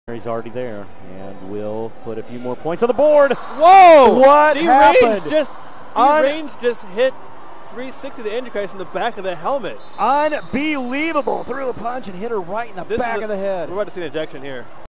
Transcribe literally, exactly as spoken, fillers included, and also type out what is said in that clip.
He's already there and will put a few more points on the board. Whoa! What DeRanged happened? just Un DeRanged just hit three sixty to Angie-Christ in the back of the helmet. Unbelievable. Threw a punch and hit her right in the This back a, of the head. We're about to see an ejection here.